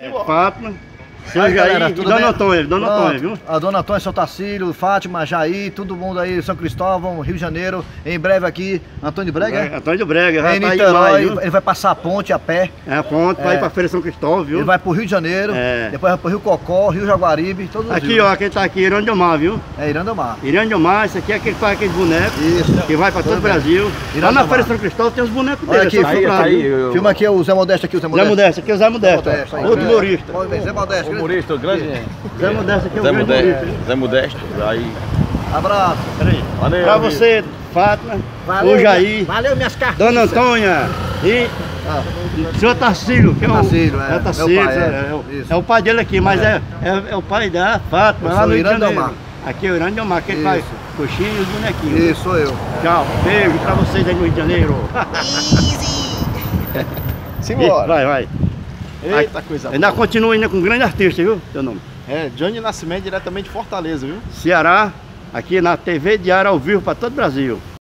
Fátima, seu Aí, Jair galera, e tudo Dona bem? Antônia, Dona Antônia, viu? A Dona Antônia, seu Tacílio, Fátima, Jair, todo mundo aí, São Cristóvão, Rio de Janeiro. Em breve aqui, Antônio de Brega, é? Antônio de Brega, Em vai estar aí em Niterói, maio, ele vai passar a ponte a pé. é a ponte, vai pra Feira São Cristóvão, viu? Ele vai pro Rio de Janeiro, É. depois vai pro Rio Cocó, Rio Jaguaribe, todos os Aqui, rios. ó, quem tá aqui, Irandomar, viu? É Irandamar. Irandomar, esse aqui é aquele que faz aqueles bonecos, Isso. que vai pra todo o Tudo bem. Brasil. Lá Irandomar. na Feira São Cristóvão tem os bonecos Olha dele, aqui, é só comprar, viu? Filma aqui o Zé Modesto aqui, o Zé Zé Modesto. Modesto, aqui é o Zé Modesto, Modesto, aí. outro humorista. Pode ver, Zé Modesto. Humorista, grande. Zé Modesto aqui é o Zé grande humorista. Modesto. Zé Modesto. Aí. Abraço. Peraí. Valeu, Pra amigo. você, Fátima, o Jair, Valeu, minhas cartas. Dona Antônia e o senhor Tarcílio, que é o Tacílio, é. é o Tarcílio, Meu pai, é o pai dele aqui, mas é o pai da Fátima, Eu lá sou no Rio de Irandomar. Janeiro. Aqui é o Irandomar, que ele faz Isso. coxinha e os bonequinhos. Isso, sou eu. Tchau, beijo pra vocês aí no Rio de Janeiro. Simbora. Vai. Eita coisa boa. Ainda continua ainda com um grande artista, viu? Teu nome? É, Johnny Nascimento, diretamente de Fortaleza, viu? Ceará, aqui na TV Diário ao vivo para todo o Brasil.